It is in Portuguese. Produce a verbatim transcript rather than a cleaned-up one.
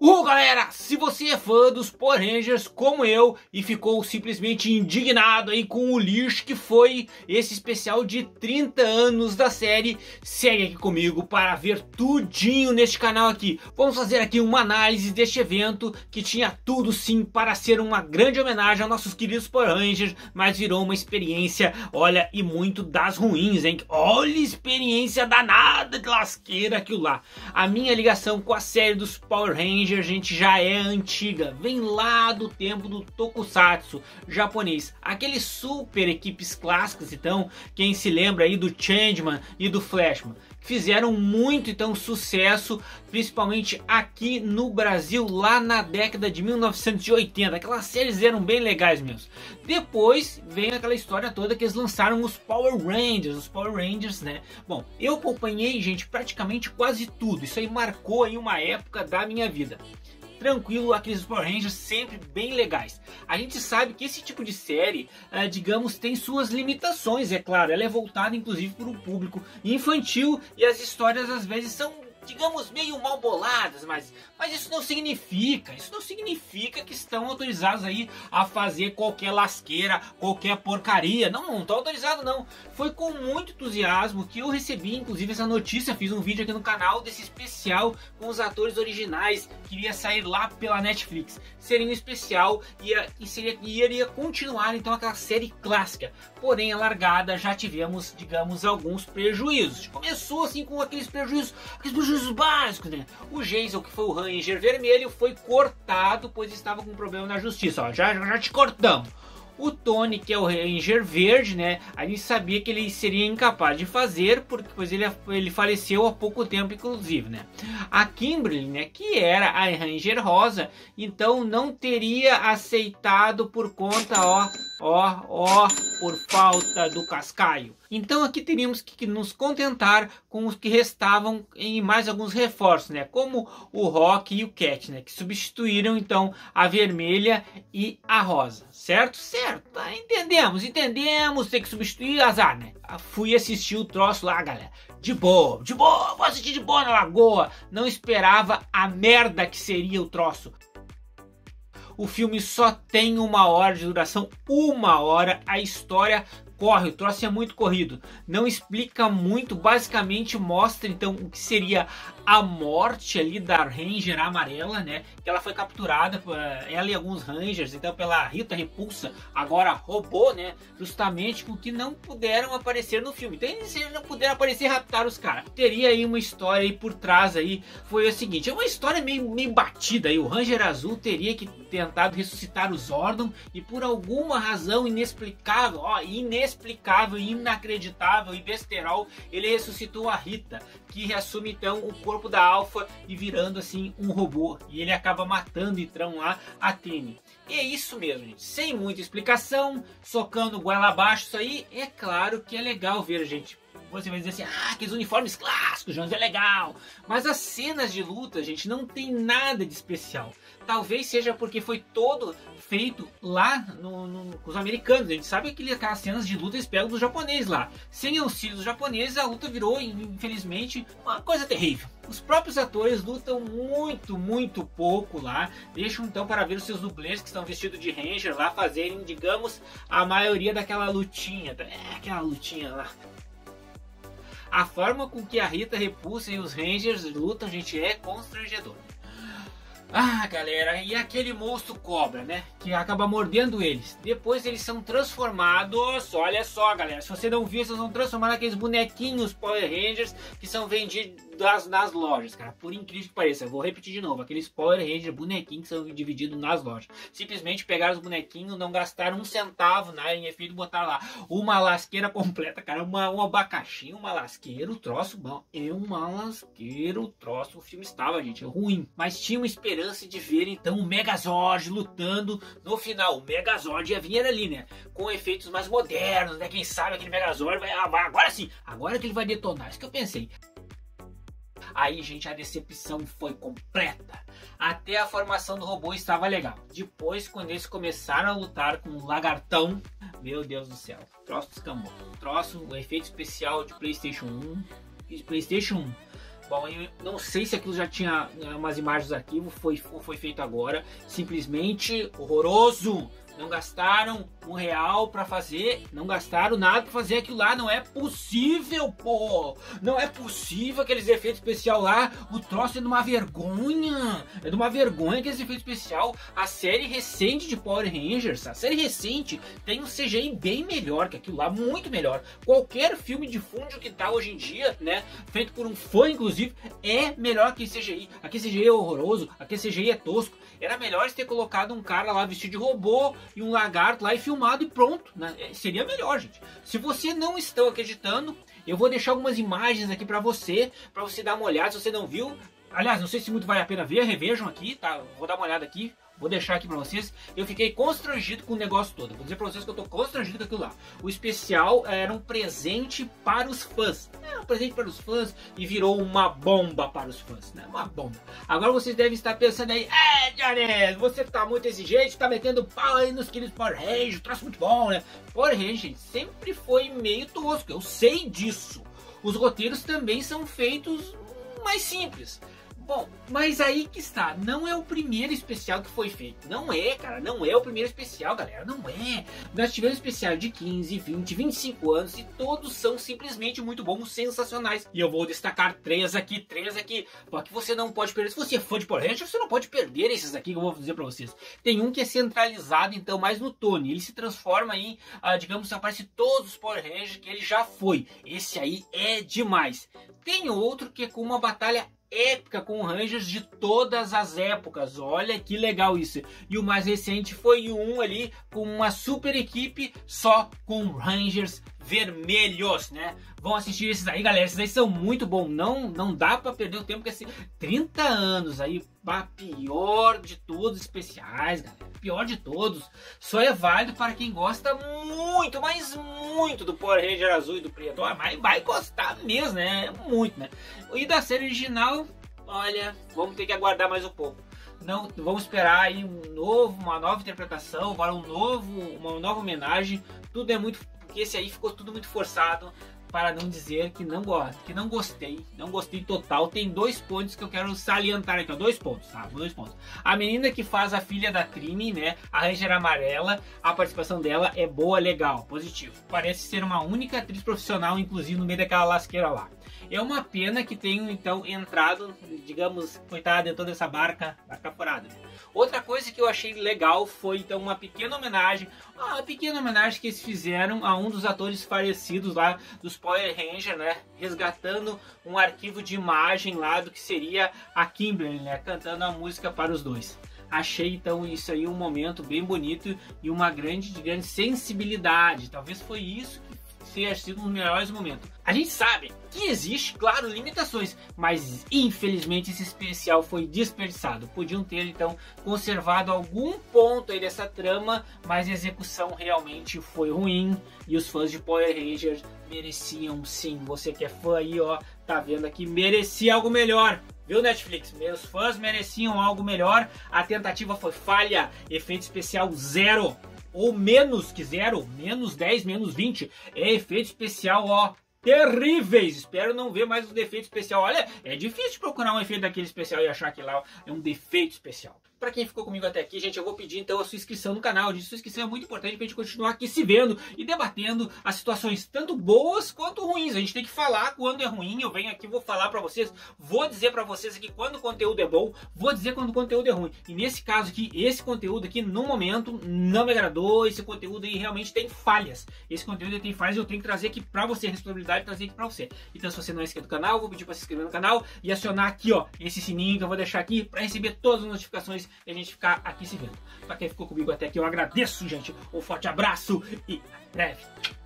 Uh, galera, se você é fã dos Power Rangers como eu e ficou simplesmente indignado aí com o lixo que foi esse especial de trinta anos da série, segue aqui comigo para ver tudinho neste canal aqui. Vamos fazer aqui uma análise deste evento que tinha tudo sim para ser uma grande homenagem aos nossos queridos Power Rangers, mas virou uma experiência, olha, e muito das ruins, hein? Olha, experiência danada de lasqueira aquilo lá. A minha ligação com a série dos Power Rangers, a gente já é antiga, vem lá do tempo do Tokusatsu japonês, aqueles super equipes clássicas. Então, quem se lembra aí do Changeman e do Flashman, fizeram muito então sucesso, principalmente aqui no Brasil, lá na década de mil novecentos e oitenta. Aquelas séries eram bem legais mesmo. Depois vem aquela história toda que eles lançaram os Power Rangers, os Power Rangers, né? Bom, eu acompanhei, gente, praticamente quase tudo. Isso aí marcou aí uma época da minha vida. Tranquilo, aqueles Power Rangers sempre bem legais. A gente sabe que esse tipo de série, eh, digamos, tem suas limitações, é claro. Ela é voltada inclusive para um público infantil e as histórias às vezes são, digamos, meio mal boladas, mas, mas isso não significa, isso não significa que estão autorizados aí a fazer qualquer lasqueira, qualquer porcaria. Não, não estão autorizados não. Foi com muito entusiasmo que eu recebi, inclusive, essa notícia, fiz um vídeo aqui no canal desse especial com os atores originais, que iria sair lá pela Netflix. Seria um especial e, e, seria, e iria continuar então aquela série clássica. Porém, a largada já tivemos, digamos, alguns prejuízos. Começou assim com aqueles prejuízos, aqueles prejuízos básicos, né? O Jason, que foi o Ranger vermelho, foi cortado, pois estava com um problema na justiça. Ó, já, já te cortamos. O Tony, que é o Ranger verde, né? A gente sabia que ele seria incapaz de fazer, porque pois ele, ele faleceu há pouco tempo, inclusive, né? A Kimberly, né? Que era a Ranger rosa, então não teria aceitado por conta, ó, ó, ó, por falta do cascaio. Então aqui teríamos que nos contentar com os que restavam em mais alguns reforços, né? Como o Rock e o Cat, né? Que substituíram então a vermelha e a rosa, certo? Certo, tá? Entendemos, entendemos, tem que substituir, azar, né? Fui assistir o troço lá, galera, de boa, de boa, vou assistir de boa na lagoa. Não esperava a merda que seria o troço. O filme só tem uma hora de duração, uma hora, a história corre, o troço é muito corrido, não explica muito, basicamente mostra então o que seria a morte ali da Ranger amarela, né, que ela foi capturada, ela e alguns Rangers, então pela Rita Repulsa, agora robô, né, justamente porque não puderam aparecer no filme. Então eles não puderam aparecer e raptar os caras. Teria aí uma história aí por trás aí, foi o seguinte, é uma história meio, meio batida aí. O Ranger Azul teria que tentado ressuscitar o Zordon e por alguma razão inexplicável, ó, inexplicável, inacreditável e besterol, ele ressuscitou a Rita, que reassume então o corpo da Alpha e virando assim um robô, e ele acaba matando então lá a Tini. E é isso mesmo, gente, sem muita explicação, socando goela abaixo. Isso aí é claro que é legal ver, gente. Você vai dizer assim, ah, aqueles uniformes clássicos, Jones, é legal. Mas as cenas de luta, gente, não tem nada de especial. Talvez seja porque foi todo feito lá no, no, com os americanos. A gente sabe que aquelas cenas de luta eles pegam dos japoneses lá. Sem auxílio dos japoneses, a luta virou, infelizmente, uma coisa terrível. Os próprios atores lutam muito, muito pouco lá. Deixam então para ver os seus dublês que estão vestidos de Ranger lá fazerem, digamos, a maioria daquela lutinha. É, aquela lutinha lá. A forma com que a Rita Repulsa e os Rangers lutam, gente, é constrangedor. Ah, galera, e aquele monstro cobra, né, que acaba mordendo eles. Depois eles são transformados, olha só, galera, se você não viu, vocês vão transformar naqueles bonequinhos Power Rangers que são vendidos das, nas lojas, cara. Por incrível que pareça, eu vou repetir de novo, aqueles Power Rangers bonequinhos que são divididos nas lojas. Simplesmente pegaram os bonequinhos, não gastaram um centavo, né, em efeito, botaram lá uma lasqueira completa, cara, uma, um abacaxi, uma lasqueira, o troço bom, é uma lasqueira, o troço, o filme estava, gente, ruim, mas tinha uma esperança de ver então o Megazord lutando no final. O Megazord ia vir ali, né, com efeitos mais modernos, né, quem sabe aquele Megazord vai, agora sim, agora que ele vai detonar, isso que eu pensei. Aí, gente, a decepção foi completa. Até a formação do robô estava legal. Depois, quando eles começaram a lutar com o lagartão, meu Deus do céu, troço descambou. Troço, o efeito especial de PlayStation um, de PlayStation um. Bom, eu não sei se aquilo já tinha umas imagens do arquivo, foi, foi feito agora. Simplesmente horroroso. Não gastaram um real pra fazer, não gastaram nada pra fazer aquilo lá, não é possível, pô! Não é possível aqueles efeitos especiais lá, o troço é de uma vergonha, é de uma vergonha aqueles efeitos especiais. A série recente de Power Rangers, a série recente, tem um C G I bem melhor que aquilo lá, muito melhor. Qualquer filme de fundo que tá hoje em dia, né, feito por um fã inclusive, é melhor que C G I. Aquele C G I é horroroso, aquele C G I é tosco. Era melhor ter colocado um cara lá vestido de robô e um lagarto lá e filmado e pronto, né? Seria melhor, gente. Se você não está acreditando, eu vou deixar algumas imagens aqui pra você, pra você dar uma olhada se você não viu. Aliás, não sei se muito vale a pena ver, revejam aqui, tá? Vou dar uma olhada aqui. Vou deixar aqui pra vocês. Eu fiquei constrangido com o negócio todo. Vou dizer pra vocês que eu tô constrangido com aquilo lá. O especial era um presente para os fãs. Era um presente para os fãs e virou uma bomba para os fãs, né? Uma bomba. Agora vocês devem estar pensando aí, é, Johnny, você tá muito exigente, tá metendo pau aí nos queridos Power Rangers, troço muito bom, né? Power Rangers sempre foi meio tosco, eu sei disso. Os roteiros também são feitos mais simples. Bom, mas aí que está, não é o primeiro especial que foi feito, não é, cara, não é o primeiro especial, galera, não é. Nós tivemos especial de quinze, vinte, vinte e cinco anos e todos são simplesmente muito bons, sensacionais. E eu vou destacar três aqui, três aqui, porque você não pode perder. Se você é fã de Power Rangers, você não pode perder esses aqui que eu vou dizer pra vocês. Tem um que é centralizado, então, mais no Tony, ele se transforma em, ah, digamos, aparece todos os Power Rangers que ele já foi. Esse aí é demais. Tem outro que é com uma batalha épica com Rangers de todas as épocas, olha que legal isso. E o mais recente foi um ali com uma super equipe só com Rangers vermelhos, né? Vão assistir esses aí, galera, esses aí são muito bons, não, não dá pra perder o tempo, porque assim, trinta anos aí, a pior de todos os especiais, galera, pior de todos, só é válido para quem gosta muito, mas muito do Power Ranger azul e do preto, ah, mas vai gostar mesmo, né, muito, né? E da série original, olha, vamos ter que aguardar mais um pouco. Não, vamos esperar aí um novo, uma nova interpretação, um novo, uma nova homenagem, tudo é muito, porque esse aí ficou tudo muito forçado, para não dizer que não gosto, que não gostei, não gostei total. Tem dois pontos que eu quero salientar aqui, ó, dois pontos, tá? Dois pontos. A menina que faz a filha da Trine, né, a Ranger amarela, a participação dela é boa, legal, positivo. Parece ser uma única atriz profissional, inclusive no meio daquela lasqueira lá. É uma pena que tenham então entrado, digamos, coitada, em toda essa barca, barca furada. Outra coisa que eu achei legal foi então uma pequena homenagem, uma pequena homenagem que eles fizeram a um dos atores falecidos lá dos Power Rangers, né, resgatando um arquivo de imagem lá do que seria a Kimberly, né, cantando a música para os dois. Achei então isso aí um momento bem bonito e uma grande, grande sensibilidade. Talvez foi isso que tenha sido um dos melhores momentos. A gente sabe que existe, claro, limitações, mas infelizmente esse especial foi desperdiçado. Podiam ter então conservado algum ponto aí dessa trama, mas a execução realmente foi ruim e os fãs de Power Rangers mereciam sim. Você que é fã aí, ó, tá vendo aqui, merecia algo melhor. Viu, Netflix? Meus fãs mereciam algo melhor. A tentativa foi falha, efeito especial zero. Ou menos que zero, menos dez, menos vinte. É efeito especial, ó, terríveis. Espero não ver mais um defeito especial. Olha, é difícil procurar um efeito daquele especial e achar que lá é um defeito especial. Pra quem ficou comigo até aqui, gente, eu vou pedir então a sua inscrição no canal. A sua inscrição é muito importante pra gente continuar aqui se vendo e debatendo as situações tanto boas quanto ruins. A gente tem que falar quando é ruim. Eu venho aqui, vou falar pra vocês, vou dizer pra vocês aqui quando o conteúdo é bom, vou dizer quando o conteúdo é ruim. E nesse caso aqui, esse conteúdo aqui, no momento, não me agradou. Esse conteúdo aí realmente tem falhas. Esse conteúdo tem falhas, eu tenho que trazer aqui pra você, a responsabilidade de trazer aqui pra você. Então, se você não é inscrito no canal, eu vou pedir pra se inscrever no canal e acionar aqui, ó, esse sininho que eu vou deixar aqui pra receber todas as notificações e a gente ficar aqui se vendo. Pra quem ficou comigo até aqui, eu agradeço, gente. Um forte abraço e até breve.